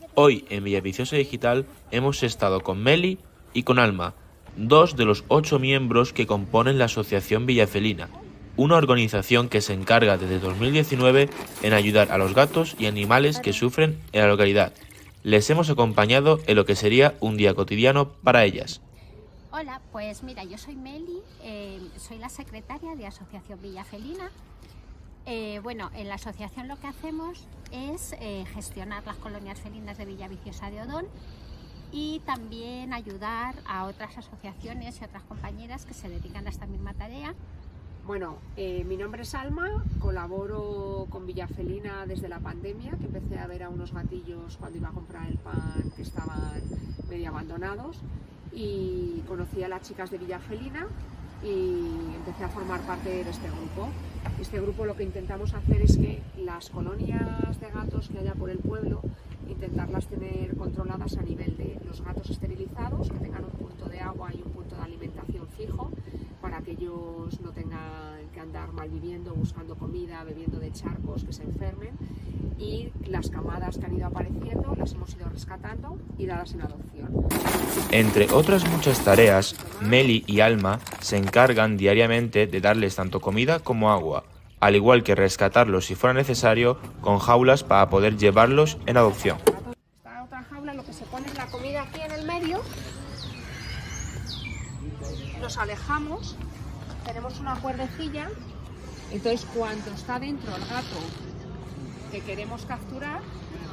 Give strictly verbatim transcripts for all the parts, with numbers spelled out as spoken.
Hoy en Villaviciosa Digital hemos estado con Meli y con Alma, dos de los ocho miembros que componen la Asociación Villafelina, una organización que se encarga desde dos mil diecinueve en ayudar a los gatos y animales que sufren en la localidad. Les hemos acompañado en lo que sería un día cotidiano para ellas. Hola, pues mira, yo soy Meli, eh, soy la secretaria de Asociación Villafelina. Eh, bueno, en la asociación lo que hacemos es eh, gestionar las colonias felinas de Villaviciosa de Odón y también ayudar a otras asociaciones y otras compañeras que se dedican a esta misma tarea. Bueno, eh, mi nombre es Alma, colaboro con Villafelina desde la pandemia, que empecé a ver a unos gatillos cuando iba a comprar el pan que estaban medio abandonados, y conocí a las chicas de Villafelina y empecé a formar parte de este grupo. Este grupo lo que intentamos hacer es que las colonias de gatos que haya por el pueblo, intentarlas tener controladas a nivel de los gatos esterilizados, que tengan un punto de agua y un punto de alimentación fijo, para que ellos no tengan que andar malviviendo, buscando comida, bebiendo de charcos, que se enfermen. Y las camadas que han ido apareciendo las hemos ido rescatando y dadas en adopción. Entre otras muchas tareas, Meli y Alma se encargan diariamente de darles tanto comida como agua, al igual que rescatarlos si fuera necesario con jaulas para poder llevarlos en adopción. Esta otra jaula, lo que se pone es la comida aquí en el medio, nos alejamos, tenemos una cuerdecilla, entonces cuando está dentro el gato que queremos capturar,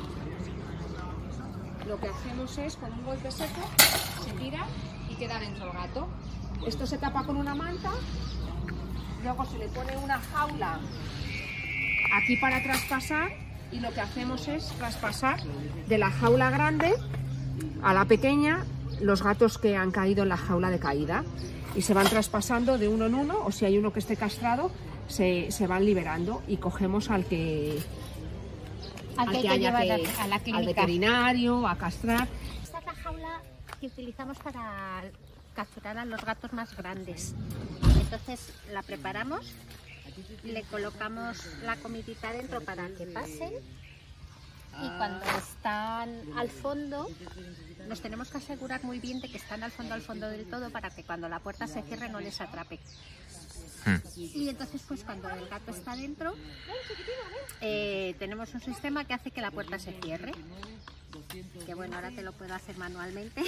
lo que hacemos es, con un golpe seco, se tira y queda dentro el gato. Esto se tapa con una manta, luego se le pone una jaula aquí para traspasar, y lo que hacemos es traspasar de la jaula grande a la pequeña los gatos que han caído en la jaula de caída, y se van traspasando de uno en uno, o si hay uno que esté castrado, se, se van liberando, y cogemos al que... Al que, al que hay que llevar que, a la clínica, al veterinario, a castrar. Esta es la jaula que utilizamos para capturar a los gatos más grandes. Entonces la preparamos, le colocamos la comidita dentro para que pasen, y cuando están al fondo nos tenemos que asegurar muy bien de que están al fondo, al fondo del todo, para que cuando la puerta se cierre no les atrape. Y entonces, pues cuando el gato está dentro, eh, tenemos un sistema que hace que la puerta se cierre. Que bueno, ahora te lo puedo hacer manualmente.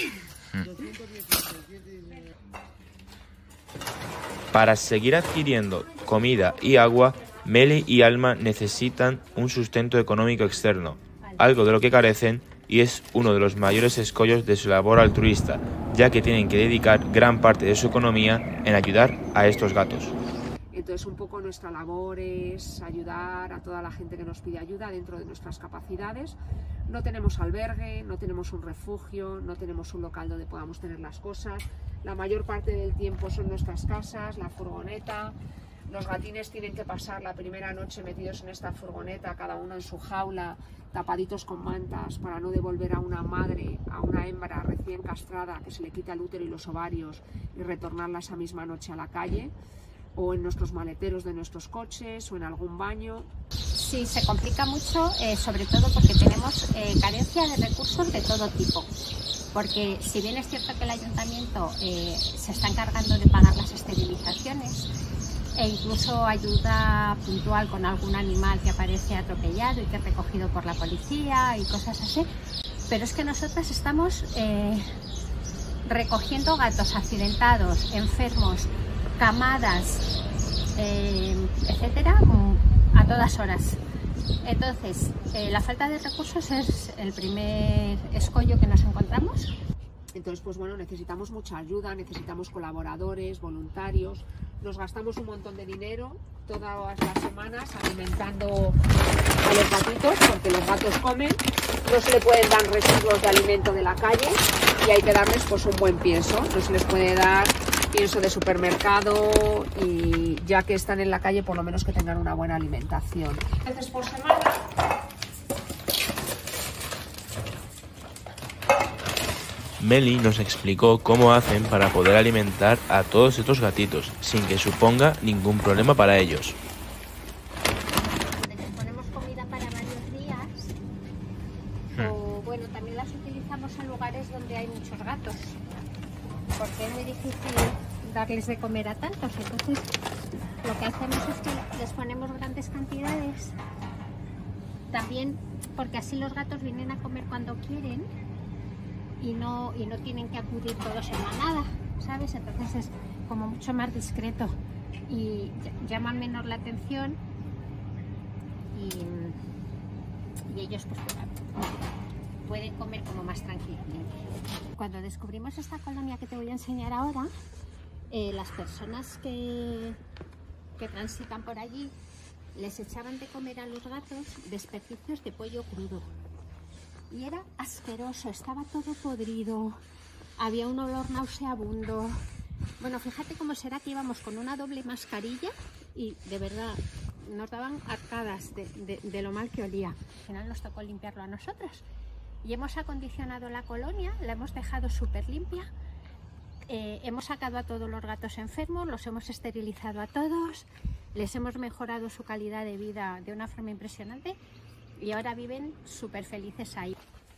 Para seguir adquiriendo comida y agua, Meli y Alma necesitan un sustento económico externo, algo de lo que carecen, y es uno de los mayores escollos de su labor altruista, ya que tienen que dedicar gran parte de su economía en ayudar a estos gatos. Entonces, un poco nuestra labor es ayudar a toda la gente que nos pide ayuda dentro de nuestras capacidades. No tenemos albergue, no tenemos un refugio, no tenemos un local donde podamos tener las cosas. La mayor parte del tiempo son nuestras casas, la furgoneta. Los gatines tienen que pasar la primera noche metidos en esta furgoneta, cada uno en su jaula, tapaditos con mantas, para no devolver a una madre, a una hembra recién castrada, que se le quita el útero y los ovarios, y retornarla esa misma noche a la calle, o en nuestros maleteros de nuestros coches, o en algún baño. Sí, se complica mucho, eh, sobre todo porque tenemos eh, carencia de recursos de todo tipo. Porque si bien es cierto que el ayuntamiento eh, se está encargando de pagar las esterilizaciones, e incluso ayuda puntual con algún animal que aparece atropellado y que es recogido por la policía y cosas así, pero es que nosotras estamos eh, recogiendo gatos accidentados, enfermos, camadas, eh, etcétera, a todas horas. Entonces, eh, la falta de recursos es el primer escollo que nos encontramos. Entonces, pues bueno, necesitamos mucha ayuda, necesitamos colaboradores, voluntarios. Nos gastamos un montón de dinero todas las semanas alimentando a los gatitos, porque los gatos comen, no se le pueden dar residuos de alimento de la calle, y hay que darles pues un buen pienso. No se les puede dar pienso de supermercado, y ya que están en la calle, por lo menos que tengan una buena alimentación. Veces por semana. Meli nos explicó cómo hacen para poder alimentar a todos estos gatitos sin que suponga ningún problema para ellos. Les ponemos comida para varios días, o bueno, también difícil darles de comer a tantos, entonces lo que hacemos es que les ponemos grandes cantidades, también porque así los gatos vienen a comer cuando quieren y no, y no tienen que acudir todos en manada, ¿sabes? Entonces es como mucho más discreto y llama menos la atención y, y ellos pues pueden comer como más tranquilamente. Cuando descubrimos esta colonia que te voy a enseñar ahora, eh, las personas que, que transitan por allí les echaban de comer a los gatos desperdicios de pollo crudo y era asqueroso, estaba todo podrido, había un olor nauseabundo. Bueno, fíjate cómo será que íbamos con una doble mascarilla y de verdad nos daban arcadas de, de, de lo mal que olía. Al final nos tocó limpiarlo a nosotros y hemos acondicionado la colonia, la hemos dejado súper limpia, eh, hemos sacado a todos los gatos enfermos, los hemos esterilizado a todos, les hemos mejorado su calidad de vida de una forma impresionante y ahora viven súper felices ahí.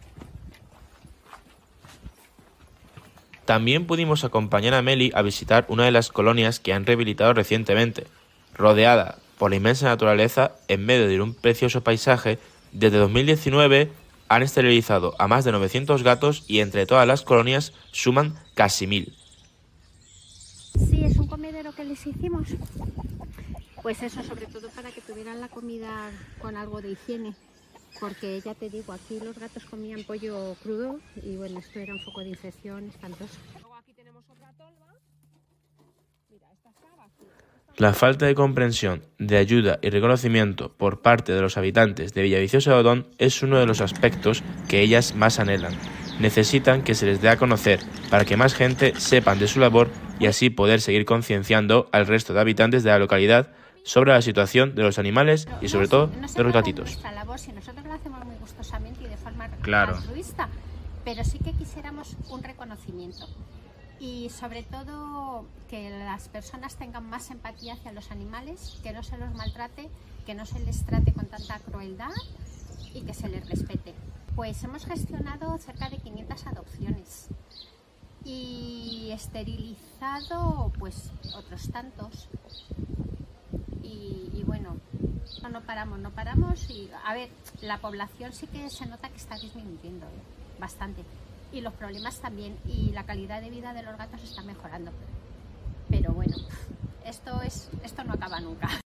También pudimos acompañar a Meli a visitar una de las colonias que han rehabilitado recientemente. Rodeada por la inmensa naturaleza, en medio de un precioso paisaje, desde dos mil diecinueve han esterilizado a más de novecientos gatos y entre todas las colonias suman casi mil. Sí, es un comedero que les hicimos. Pues eso, sobre todo para que tuvieran la comida con algo de higiene. Porque ya te digo, aquí los gatos comían pollo crudo y bueno, esto era un foco de infección espantoso. Luego aquí tenemos otra tolva. Mira, esta está vacía. La falta de comprensión, de ayuda y reconocimiento por parte de los habitantes de Villaviciosa de Odón es uno de los aspectos que ellas más anhelan. Necesitan que se les dé a conocer para que más gente sepan de su labor y así poder seguir concienciando al resto de habitantes de la localidad sobre la situación de los animales y sobre todo de los gatitos. Nuestra labor, si nosotros lo hacemos muy gustosamente y de forma Claro. altruista, pero sí que quisiéramos un reconocimiento y sobre todo que las personas tengan más empatía hacia los animales, que no se los maltrate, que no se les trate con tanta crueldad y que se les respete. Pues hemos gestionado cerca de quinientas adopciones y esterilizado pues otros tantos. Y, y bueno, no, no paramos, no paramos y a ver, la población sí que se nota que está disminuyendo, ¿eh? Bastante, y los problemas también, y la calidad de vida de los gatos está mejorando, pero bueno, esto, es, esto no acaba nunca.